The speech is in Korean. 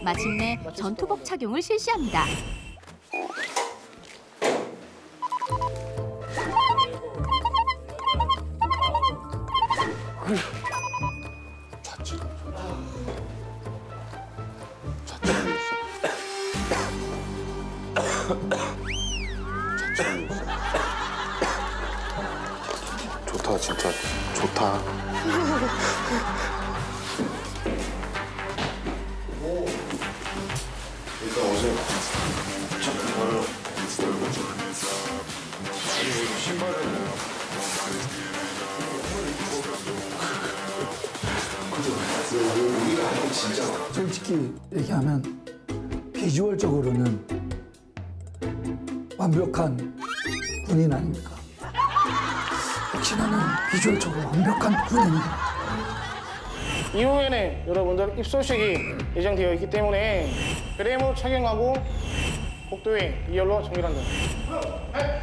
마침내 전투복 착용을 실시합니다. 좋다, 진짜 좋다. 일단 어제 착한 거를 신발을 솔직히 얘기하면 비주얼적으로는 완벽한 군인 아닙니까? 역시 나는 비주얼적으로 완벽한 군인이다. 이후에는 여러분들 입소식이 예정되어 있기 때문에 그레이모 착용하고 복도에 2열로 정렬한다.